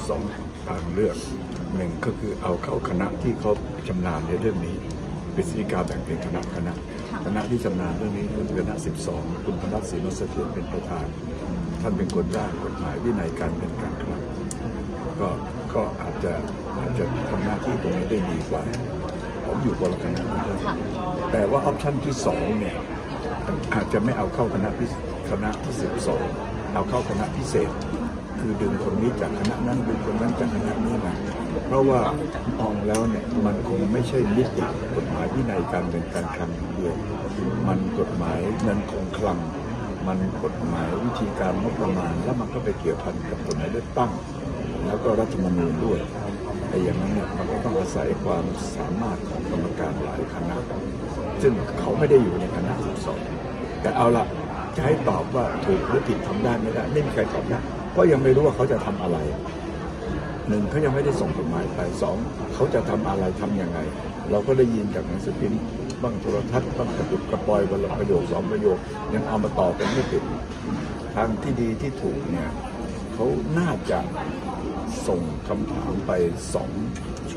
ทางเลือกหนึ่งก็คือเอาเข้าคณะที่เขาชำนาญในเรื่องนี้กฤษฎีกาแบ่งเป็นคณะที่ชำนาญเรื่องนี้คือคณะ12คุณพนัสศรีนเสถียรเป็นประธานท่านเป็นคนร่างกฎหมายวินัยการเงินการคลังก็อาจจะทำหน้าที่ตรงนี้ได้ดีกว่าผมอยู่คนละคณะแต่ว่าออปชั่นที่2เนี่ยอาจจะไม่เอาเข้าคณะที่12เอาเข้าคณะพิเศษคือดึงคนนี้จากคณะนั้นดึงคนนั้นจากคณะนี้มาเพราะว่ามองแล้วเนี่ยมันคงไม่ใช่นิติกฎหมายวินัยการเงินการคลังเดียวมันกฎหมายเงินคงคลังมันกฎหมายวิธีการงบประมาณแล้วมันก็ไปเกี่ยวพันกับกฎหมายเลือกตั้งแล้วก็รัฐธรรมนูญด้วยแต่อย่างนั้นเนี่ยมันก็ต้องอาศัยความสามารถของกรรมการหลายคณะซึ่งเขาไม่ได้อยู่ในคณะ12แต่เอาละจะให้ตอบว่าถูกหรือผิดทำได้ไม่ได้ไม่มีใครตอบได้เพราะยังไม่รู้ว่าเขาจะทำอะไร1เขายังไม่ได้ส่งกฎหมายไป2เขาจะทำอะไรทำยังไงเราก็ได้ยินจากหนังสือพิมพ์บ้างโทรทัศน์บ้างกระตุกกระปอยวันละประโยค2ประโยคยังเอามาต่อกันไม่ติดทางที่ดีที่ถูกเนี่ยเขาน่าจะส่งคำถามไป2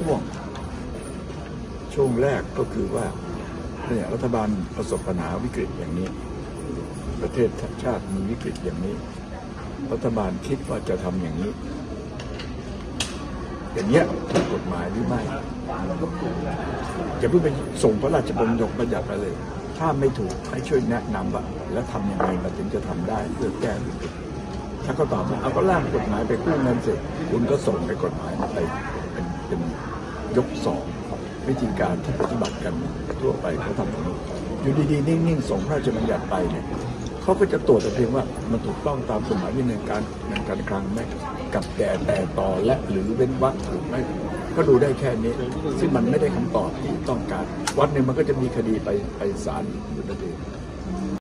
ช่วงแรกก็คือว่าเนี่ยรัฐบาลประสบปัญหาวิกฤตอย่างนี้ประเทศชาติมีวิกฤตอย่างนี้รัฐบาลคิดว่าจะทำอย่างนี้อย่างเงี้ยถูกกฎหมายหรือไม่จะเพิ่งไปส่งพระราชบัญญัติไปเลยถ้าไม่ถูกให้ช่วยแนะนำว่าแล้วทำยังไงมันถึงจะทำได้เพื่อแก้วิกฤตถ้าเขาตอบว่าเอาก็ร่างกฎหมายไปกู้เงินเสร็จคุณก็ส่งไปกฎหมายไปเป็นยก2วิธีการที่ปฏิบัติกันทั่วไปเขาทำอย่างนี้อยู่ดีๆนิ่งๆส่งพระราชบัญญัติไปเนี่ยเขาก็จะตรวจแต่เพียงว่ามันถูกต้องตามกฎหมายวินัยการคลังไหมกับแต่ต่อและหรือเว้นวรรคถูกไหมก็ดูได้แค่นี้ซึ่งมันไม่ได้คำตอบที่ต้องการวันหนึ่งมันก็จะมีคดีไปศาลอยู่นั่นเอง